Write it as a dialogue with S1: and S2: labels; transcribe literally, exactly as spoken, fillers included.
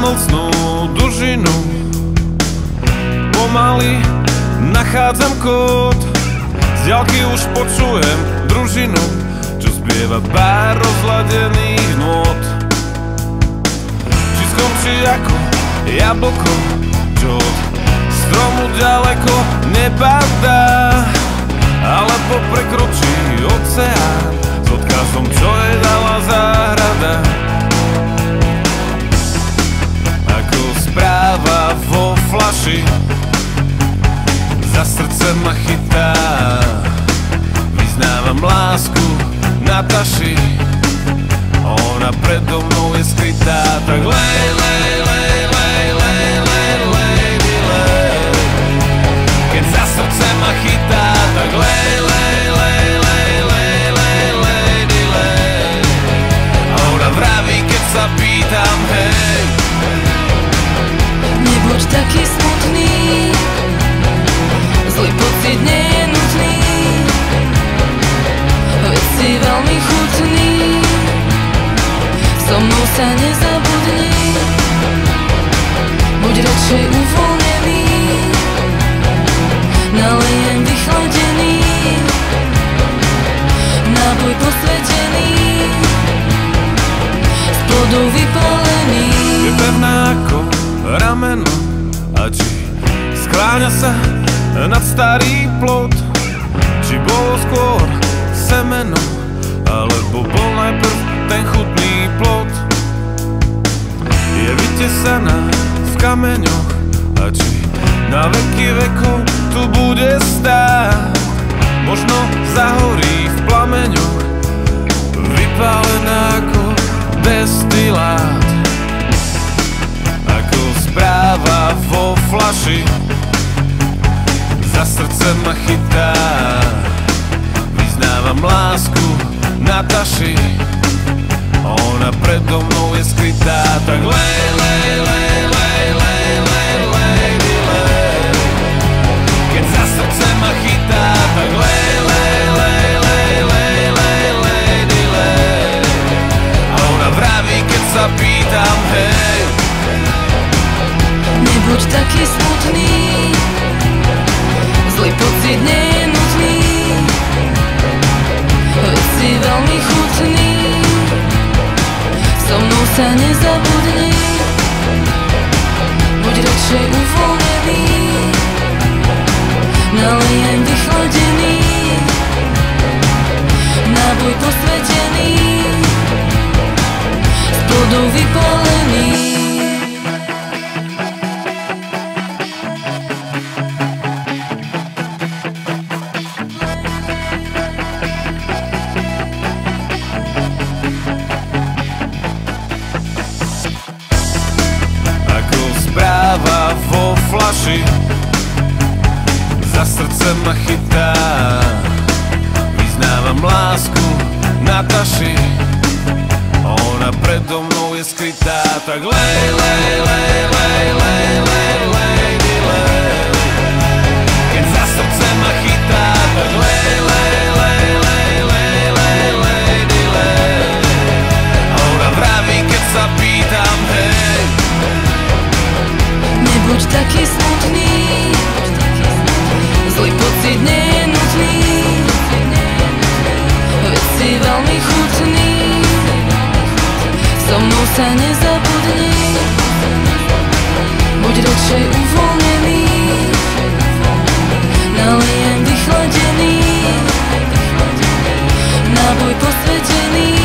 S1: mlsnú dužinu. Pomaly nachádzam kód, z ďalky už počujem družinu, čo spieva pár rozladených nôt. Či skončí ako jablko, čo od stromu ďaleko nepadá, alebo prekročí oceán s odkazom, čo jej dala záhrada. Ako správa vo flaši, za srdce ma chytá. Vyznávam lásku Nataši, ona predo mnou je skrytá. Tak lej, lej, lej, lej, lej, lej, lady, lej. Keď za srdce ma chytá, tak lej, lej, lej, lej, lej, lej, lady, lej. A ona vraví, keď sa pýtam, hej.
S2: Nebuď taký smutný, zlý pocit nie je nutný, veď si veľmi chutný, so mnou sa nezabudni. Buď radšej uvoľnený, nalejem vychladený, nápoj posvetený, z plodu vypálený.
S1: Je pevná ako rameno, a či skláňa sa nad starý plot, či bolo skôr semeno, alebo bol najprv ten chutný plod. Je vytesaná v kameňoch, a či na veky vekov tu bude stáť. Možno zahorí v plameňoch, vypálená ako destilát. Ako správa vo flaši, za srdce ma chytá. Vyznávam lásku Nataši, ona predo mnou je skrytá. Tak lej, lej, lej, lej, lej, lej, lady, lej. Keď za srdce ma chytá, tak lej, lej, lej, lej, lej, lej, lady, lej. A ona vraví, keď sa pýtam, hej.
S2: Nebuď taký smutný, zlý pocit nie je nutný, veď si veľmi chutný, so mnou sa nezabudni. Buď radšej uvoľnený, nalejem vychladený, nápoj posvetený, z plodu vypálený.
S1: Vo flaši, za srdce ma chytá. Vyznávam lásku Nataši, ona predo mnou je skrytá. Tak lej, lej, lej, lej, lej, lej, lady, lej. Keď za srdce ma chytá, tak lej, lej, lej, lej, lej, lej, lady, lej. A ona vraví, keď sa pýtam, hej.
S2: Nebuď taký smutný, zlý pocit nie je nutný, veď si veľmi chutný, so mnou sa nezabudni. Buď radšej uvoľnený, nalejem vychladený, nápoj posvetený,